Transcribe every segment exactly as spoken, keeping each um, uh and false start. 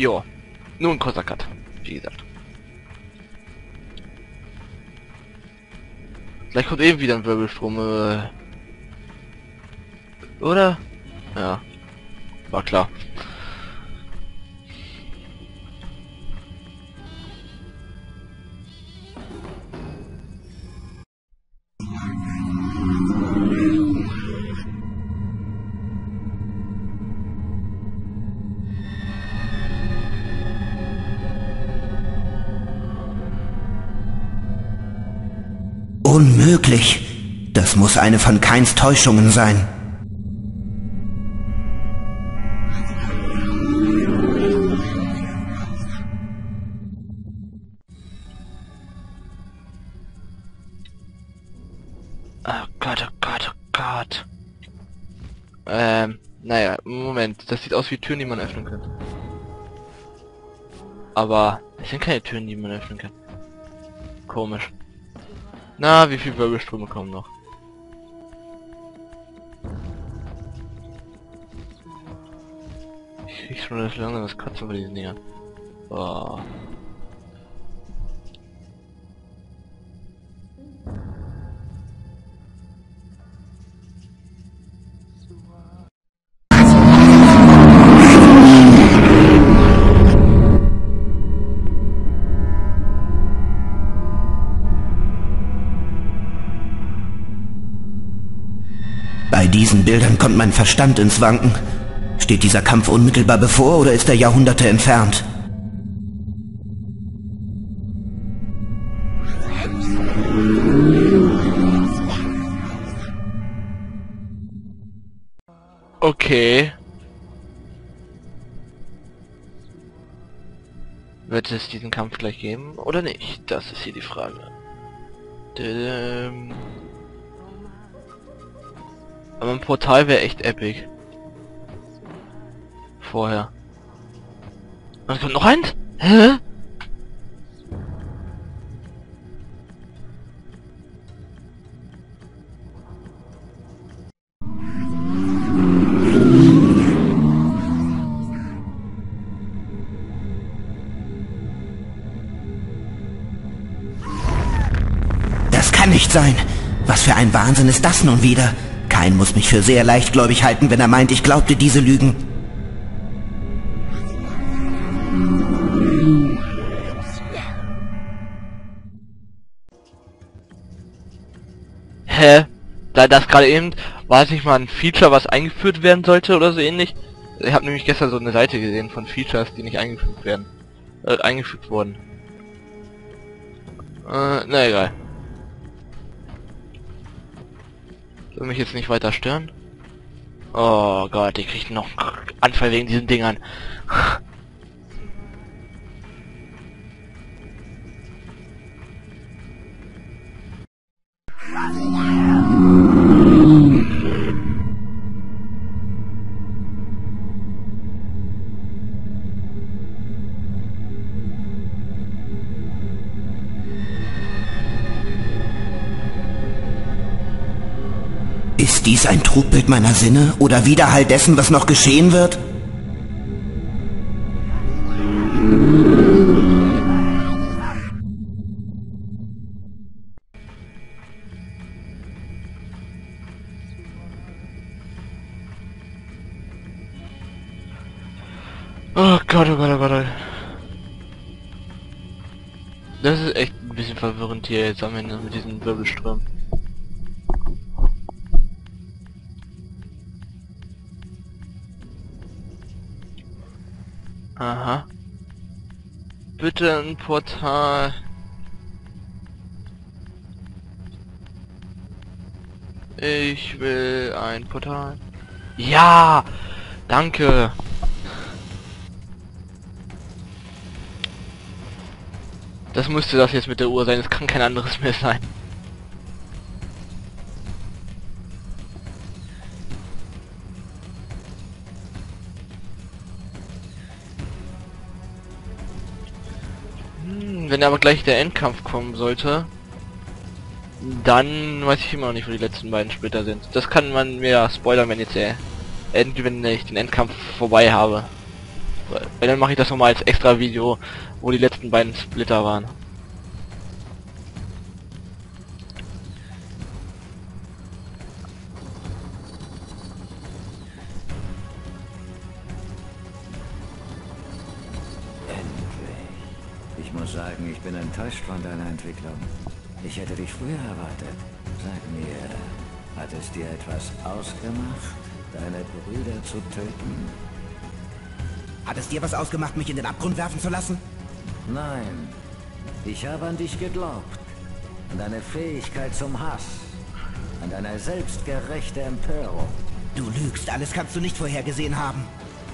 Jo. Nur ein kurzer Cut. Wie gesagt. Gleich kommt eben wieder ein Wirbelstrom. Äh, oder? Ja. War klar. Unmöglich. Das muss eine von Kains Täuschungen sein. Oh Gott, oh Gott, oh Gott. Ähm, naja, Moment. Das sieht aus wie Türen, die man öffnen kann. Aber es sind keine Türen, die man öffnen kann. Komisch. Na, wie viel Wirbelströme kommen noch? Ich krieg schon das langsam das Kotzen bei diesen Dingern. Oh. Bei diesen Bildern kommt mein Verstand ins Wanken. Steht dieser Kampf unmittelbar bevor oder ist er Jahrhunderte entfernt? Okay. Wird es diesen Kampf gleich geben oder nicht? Das ist hier die Frage. Ähm Aber ein Portal wäre echt epic. Vorher. Und es kommt noch eins? Hä? Das kann nicht sein. Was für ein Wahnsinn ist das nun wieder? Kain muss mich für sehr leichtgläubig halten, wenn er meint, ich glaubte diese Lügen. Hä? Da das gerade eben, war es nicht mal ein Feature, was eingeführt werden sollte oder so ähnlich? Ich habe nämlich gestern so eine Seite gesehen von Features, die nicht eingefügt werden. Äh, eingefügt wurden. Äh, na egal. Soll mich jetzt nicht weiter stören? Oh Gott, ich krieg noch einen Anfall wegen diesen Dingern. Ist dies ein Trugbild meiner Sinne oder Widerhall dessen, was noch geschehen wird? Oh Gott, oh Gott, oh Gott. Das ist echt ein bisschen verwirrend hier jetzt am Ende mit diesen Wirbelströmen. Aha. Bitte ein Portal. Ich will ein Portal. Ja! Danke! Das müsste das jetzt mit der Uhr sein, es kann kein anderes mehr sein. Hm, wenn aber gleich der Endkampf kommen sollte, dann weiß ich immer noch nicht, wo die letzten beiden Splitter sind. Das kann man mir spoilern, wenn jetzt der End, wenn ich den Endkampf vorbei habe. Weil, weil dann mache ich das nochmal als extra Video, wo die letzten beiden Splitter waren. Ich muss sagen, ich bin enttäuscht von deiner Entwicklung. Ich hätte dich früher erwartet. Sag mir, hat es dir etwas ausgemacht, deine Brüder zu töten? Hat es dir was ausgemacht, mich in den Abgrund werfen zu lassen? Nein. Ich habe an dich geglaubt. An deine Fähigkeit zum Hass. An deine selbstgerechte Empörung. Du lügst, alles kannst du nicht vorhergesehen haben.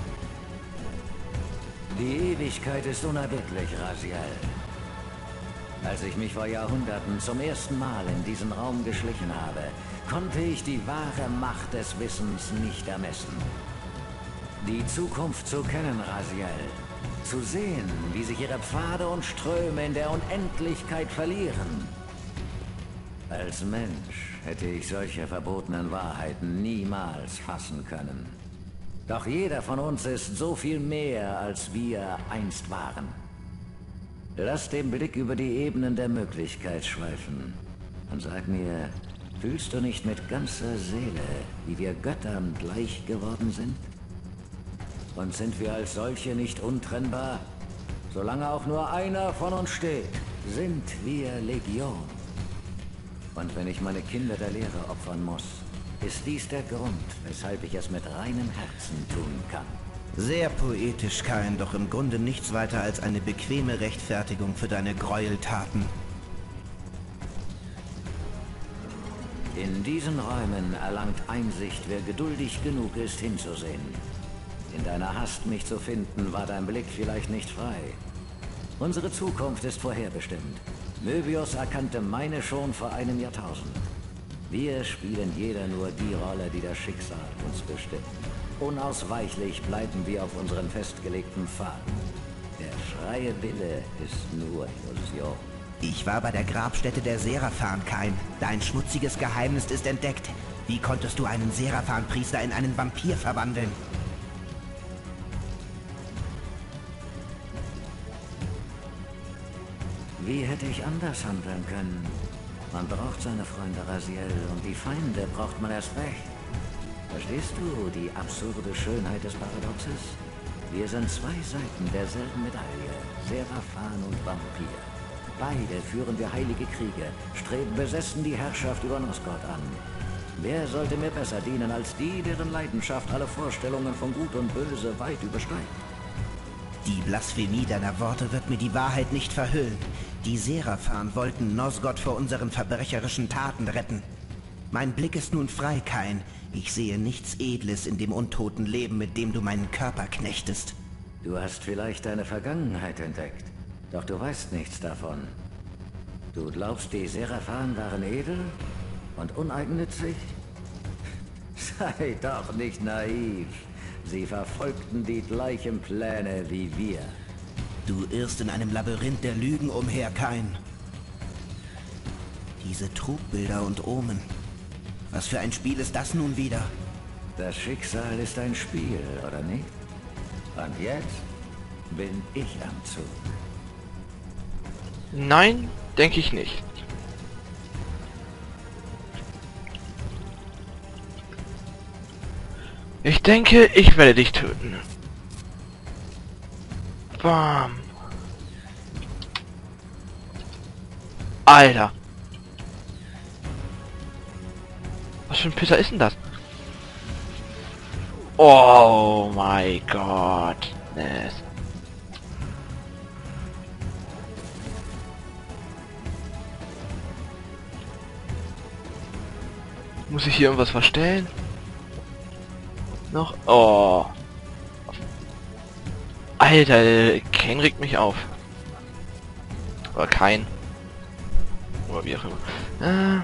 Die Ewigkeit ist unerbittlich, Raziel. Als ich mich vor Jahrhunderten zum ersten Mal in diesen Raum geschlichen habe, konnte ich die wahre Macht des Wissens nicht ermessen. Die Zukunft zu kennen, Raziel. Zu sehen, wie sich ihre Pfade und Ströme in der Unendlichkeit verlieren. Als Mensch hätte ich solche verbotenen Wahrheiten niemals fassen können. Doch jeder von uns ist so viel mehr, als wir einst waren. Lass den Blick über die Ebenen der Möglichkeit schweifen. Und sag mir, fühlst du nicht mit ganzer Seele, wie wir Göttern gleich geworden sind? Und sind wir als solche nicht untrennbar? Solange auch nur einer von uns steht, sind wir Legion. Und wenn ich meine Kinder der Lehre opfern muss, ist dies der Grund, weshalb ich es mit reinem Herzen tun kann. Sehr poetisch, Kain, doch im Grunde nichts weiter als eine bequeme Rechtfertigung für deine Gräueltaten. In diesen Räumen erlangt Einsicht, wer geduldig genug ist, hinzusehen. In deiner Hast, mich zu finden, war dein Blick vielleicht nicht frei. Unsere Zukunft ist vorherbestimmt. Möbius erkannte meine schon vor einem Jahrtausend. Wir spielen jeder nur die Rolle, die das Schicksal uns bestimmt. Unausweichlich bleiben wir auf unseren festgelegten Pfad. Der freie Wille ist nur Illusion. Ich war bei der Grabstätte der Seraphan, Kain. Dein schmutziges Geheimnis ist entdeckt. Wie konntest du einen Seraphan-Priester in einen Vampir verwandeln? Wie hätte ich anders handeln können? Man braucht seine Freunde, Raziel, und die Feinde braucht man erst recht. Verstehst du die absurde Schönheit des Paradoxes? Wir sind zwei Seiten derselben Medaille, Seraphan und Vampir. Beide führen wir heilige Kriege, streben besessen die Herrschaft über Nosgoth an. Wer sollte mir besser dienen als die, deren Leidenschaft alle Vorstellungen von Gut und Böse weit übersteigt? Die Blasphemie deiner Worte wird mir die Wahrheit nicht verhüllen. Die Seraphan wollten Nosgoth vor unseren verbrecherischen Taten retten. Mein Blick ist nun frei, Kain. Ich sehe nichts Edles in dem untoten Leben, mit dem du meinen Körper knechtest. Du hast vielleicht deine Vergangenheit entdeckt, doch du weißt nichts davon. Du glaubst, die Seraphan waren edel und uneigennützig? Sei doch nicht naiv. Sie verfolgten die gleichen Pläne wie wir. Du irrst in einem Labyrinth der Lügen umher, Kain. Diese Trugbilder und Omen. Was für ein Spiel ist das nun wieder? Das Schicksal ist ein Spiel, oder nicht? Und jetzt bin ich am Zug. Nein, denke ich nicht. Ich denke, ich werde dich töten. Bam. Alter. Was für ein Pisser ist denn das? Oh mein Gott. Yes. Muss ich hier irgendwas verstellen? Noch? Oh. Alter, Kain regt mich auf. Oder kein. Oder wie auch immer. Äh.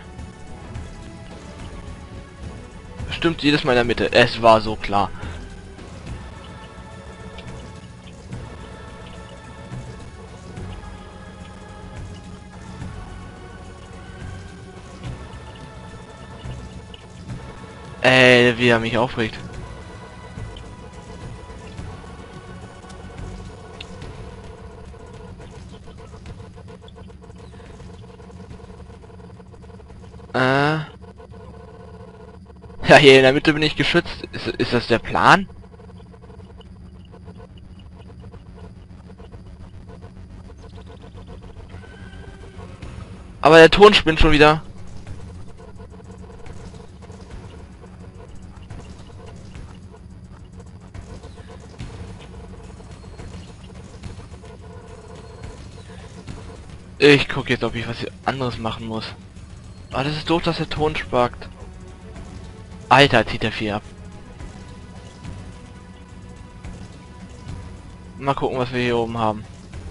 Bestimmt jedes Mal in der Mitte. Es war so klar. Ey, wie er mich aufregt. Ja, hier in der Mitte bin ich geschützt. Ist, ist das der Plan? Aber der Ton spinnt schon wieder. Ich gucke jetzt, ob ich was anderes machen muss. Aber das ist doof, dass der Ton spackt. Alter, zieht der viel ab. Mal gucken, was wir hier oben haben.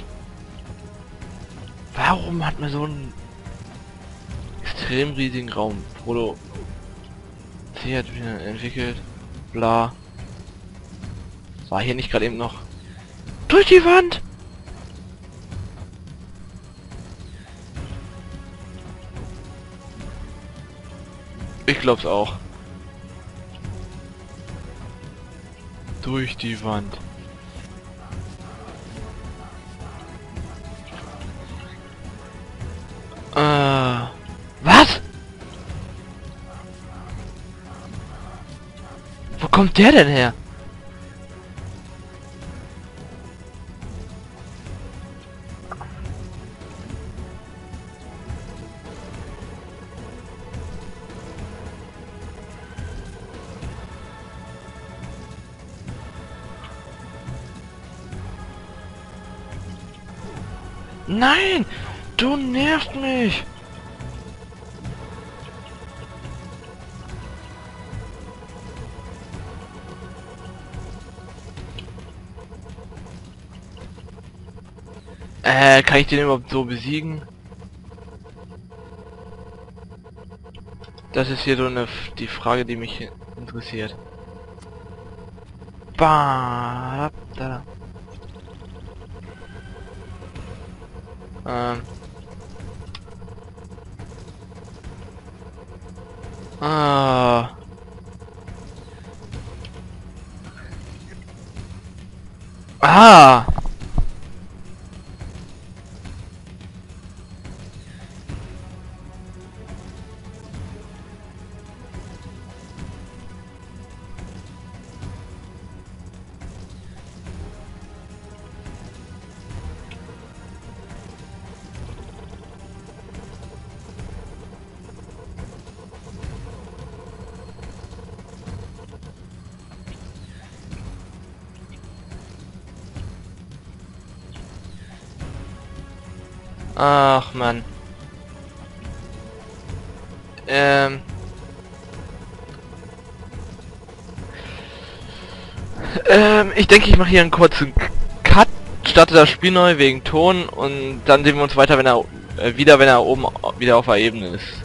Warum hat man so einen extrem riesigen Raum? Proto C hat wieder entwickelt. Bla. War hier nicht gerade eben noch durch die Wand? Ich glaub's auch. Durch die Wand. Äh, was? Wo kommt der denn her? Nein! Du nervst mich! Äh, kann ich den überhaupt so besiegen? Das ist hier so eine F die Frage, die mich interessiert. Ba da. Ähm. Ah. Ah. Ach man. Ähm. Ähm, ich denke, ich mache hier einen kurzen Cut, starte das Spiel neu wegen Ton und dann sehen wir uns weiter, wenn er äh, wieder, wenn er oben wieder auf der Ebene ist.